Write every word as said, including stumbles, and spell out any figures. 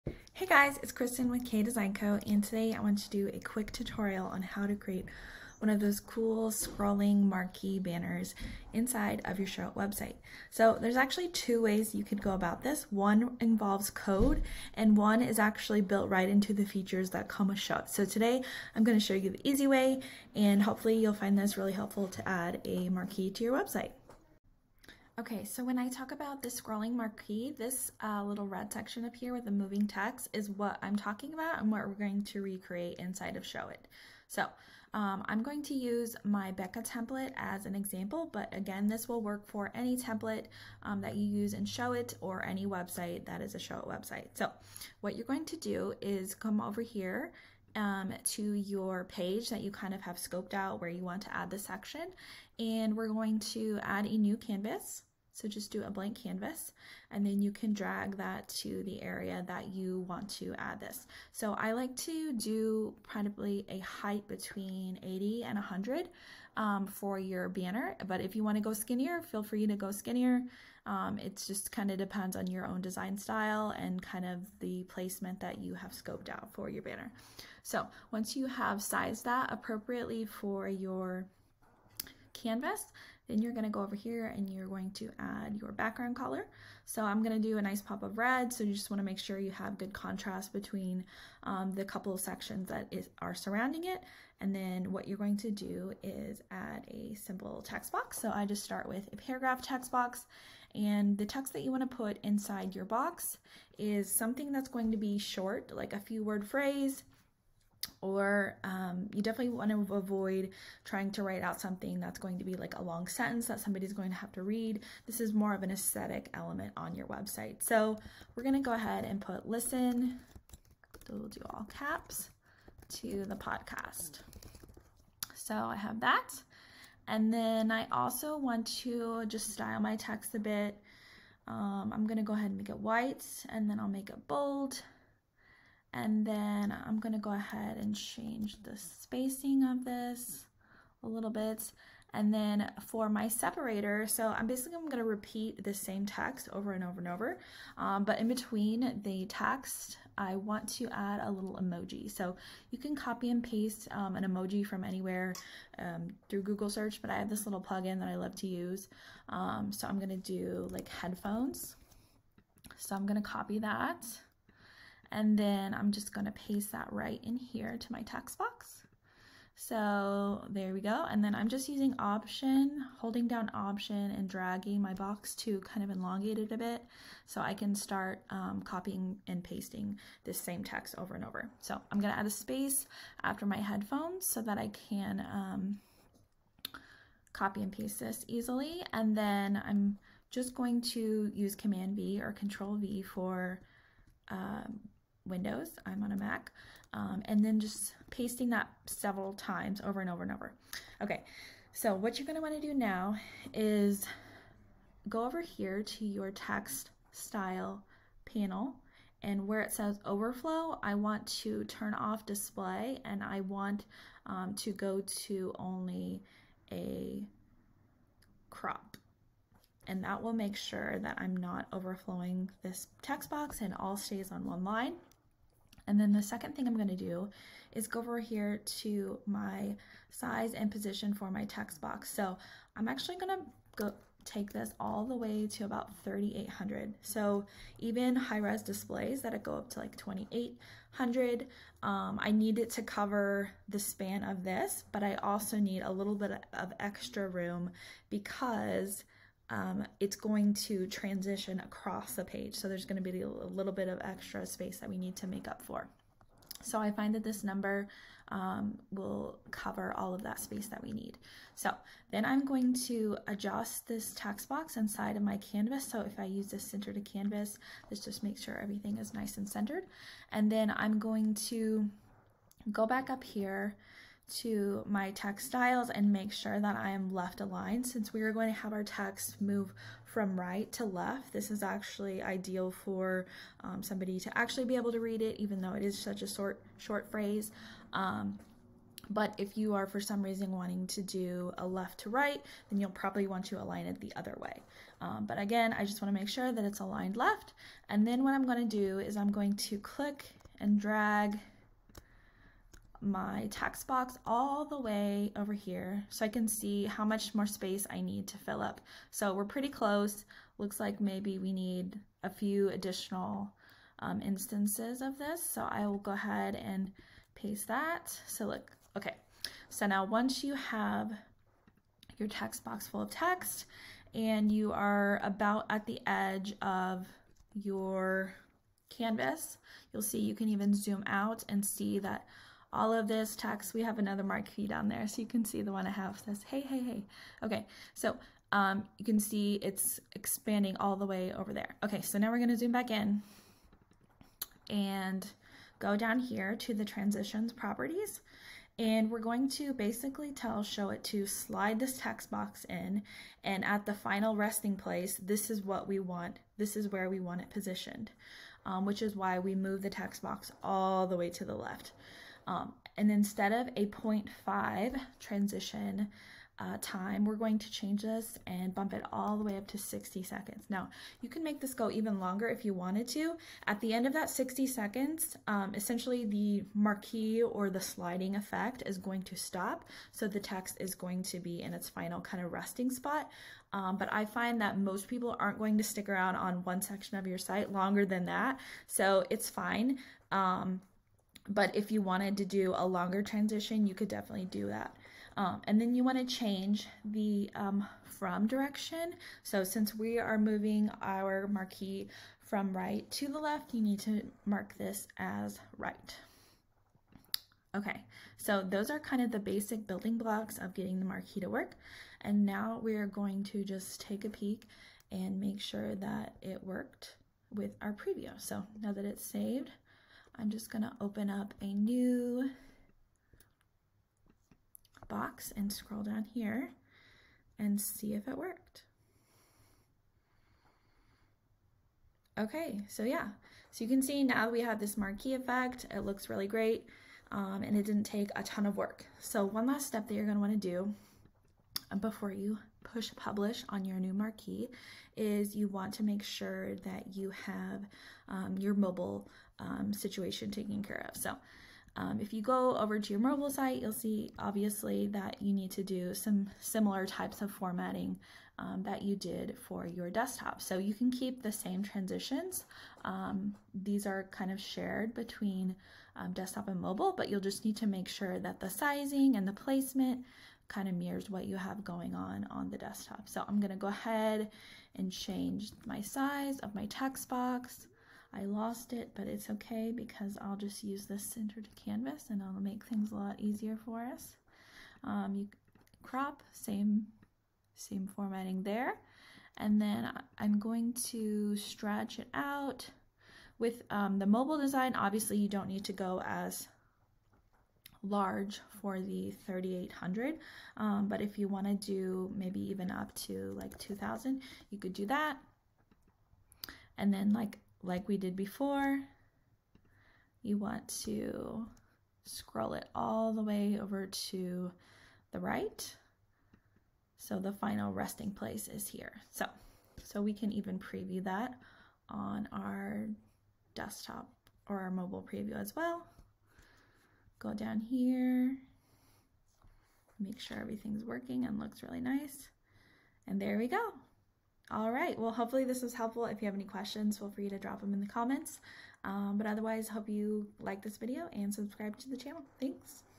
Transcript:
Hey guys, it's Kristen with K Design Co. And today I want to do a quick tutorial on how to create one of those cool scrolling marquee banners inside of your Showit website. So there's actually two ways you could go about this. One involves code and one is actually built right into the features that come with Showit. So today I'm going to show you the easy way, and hopefully you'll find this really helpful to add a marquee to your website. Okay, so when I talk about the scrolling marquee, this uh, little red section up here with the moving text is what I'm talking about and what we're going to recreate inside of Showit. So um, I'm going to use my Becca template as an example, but again, this will work for any template um, that you use in Showit or any website that is a Showit website. So what you're going to do is come over here Um, to your page that you kind of have scoped out where you want to add the section, and we're going to add a new canvas. So just do a blank canvas, and then you can drag that to the area that you want to add this. So I like to do probably a height between eighty and one hundred um, for your banner, but if you want to go skinnier, feel free to go skinnier. Um, it just kind of depends on your own design style and kind of the placement that you have scoped out for your banner. So once you have sized that appropriately for your canvas, then you're going to go over here and you're going to add your background color. So I'm going to do a nice pop of red, so you just want to make sure you have good contrast between um, the couple of sections that is, are surrounding it. And then what you're going to do is add a simple text box. So I just start with a paragraph text box, and the text that you want to put inside your box is something that's going to be short, like a few word phrase, or um, you definitely want to avoid trying to write out something that's going to be like a long sentence that somebody's going to have to read. This is more of an aesthetic element on your website. So we're going to go ahead and put listen, so we'll do all caps, to the podcast. So I have that. And then I also want to just style my text a bit. Um, I'm going to go ahead and make it white, and then I'll make it bold. And then I'm going to go ahead and change the spacing of this a little bit. And then for my separator, so I'm basically I'm going to repeat the same text over and over and over. Um, but in between the text, I want to add a little emoji. So you can copy and paste um, an emoji from anywhere um, through Google search, but I have this little plugin that I love to use. Um, so I'm going to do like headphones. So I'm going to copy that. And then I'm just going to paste that right in here to my text box. So there we go. And then I'm just using Option, holding down Option and dragging my box to kind of elongate it a bit so I can start um, copying and pasting this same text over and over. So I'm going to add a space after my headphones so that I can um, copy and paste this easily. And then I'm just going to use Command V or Control V for um, Windows. I'm on a Mac, um, and then just pasting that several times over and over and over. Okay, so what you're going to want to do now is go over here to your text style panel, and where it says overflow, I want to turn off display, and I want um, to go to only a crop. And that will make sure that I'm not overflowing this text box and all stays on one line. And then the second thing I'm going to do is go over here to my size and position for my text box. So I'm actually going to go take this all the way to about thirty-eight hundred. So even high-res displays that go up to like twenty-eight hundred, um, I need it to cover the span of this, but I also need a little bit of extra room because Um, it's going to transition across the page. So there's going to be a little bit of extra space that we need to make up for. So I find that this number um, will cover all of that space that we need. So then I'm going to adjust this text box inside of my canvas. So if I use this center to canvas, this just makes sure everything is nice and centered. And then I'm going to go back up here to my text styles and make sure that I am left aligned. Since we are going to have our text move from right to left, this is actually ideal for um, somebody to actually be able to read it, even though it is such a short, short phrase. Um, But if you are for some reason wanting to do a left to right, then you'll probably want to align it the other way. Um, but again, I just want to make sure that it's aligned left. And then what I'm going to do is I'm going to click and drag my text box all the way over here so I can see how much more space I need to fill up. So we're pretty close. Looks like maybe we need a few additional um, instances of this. So I will go ahead and paste that. So look, okay. So now once you have your text box full of text and you are about at the edge of your canvas, you'll see you can even zoom out and see that all of this text, we have another marquee down there, so you can see the one I have says, hey, hey, hey. Okay, so um, you can see it's expanding all the way over there. Okay, so now we're gonna zoom back in and go down here to the transitions properties. And we're going to basically tell Showit to slide this text box in, and at the final resting place, this is what we want. This is where we want it positioned, um, which is why we move the text box all the way to the left. Um, and instead of a zero point five transition uh, time, we're going to change this and bump it all the way up to sixty seconds. Now, you can make this go even longer if you wanted to. At the end of that sixty seconds, um, essentially the marquee or the sliding effect is going to stop. So the text is going to be in its final kind of resting spot. Um, but I find that most people aren't going to stick around on one section of your site longer than that. So it's fine. Um, But if you wanted to do a longer transition, you could definitely do that. Um, and then you want to change the um, from direction. So since we are moving our marquee from right to the left, you need to mark this as right. Okay, so those are kind of the basic building blocks of getting the marquee to work. And now we're going to just take a peek and make sure that it worked with our preview. So now that it's saved, I'm just going to open up a new box and scroll down here and see if it worked. Okay, so yeah, so you can see now we have this marquee effect. It looks really great, um, and it didn't take a ton of work. So one last step that you're going to want to do before you push publish on your new marquee is you want to make sure that you have um, your mobile um, situation taken care of. So um, if you go over to your mobile site, you'll see obviously that you need to do some similar types of formatting um, that you did for your desktop. So you can keep the same transitions. Um, these are kind of shared between um, desktop and mobile, but you'll just need to make sure that the sizing and the placement kind of mirrors what you have going on on the desktop. So I'm going to go ahead and change my size of my text box. I lost it, but it's okay because I'll just use this center to canvas and it'll make things a lot easier for us. Um, you crop, same, same formatting there. And then I'm going to stretch it out. With um, the mobile design, obviously you don't need to go as large for the thirty-eight hundred, um, but if you want to do maybe even up to like two thousand, you could do that. And then like like we did before, you want to scroll it all the way over to the right, so the final resting place is here. So so we can even preview that on our desktop or our mobile preview as well. Go down here, make sure everything's working and looks really nice. And there we go. All right, well, hopefully this was helpful. If you have any questions, feel free to drop them in the comments. Um, but otherwise, hope you like this video and subscribe to the channel. Thanks.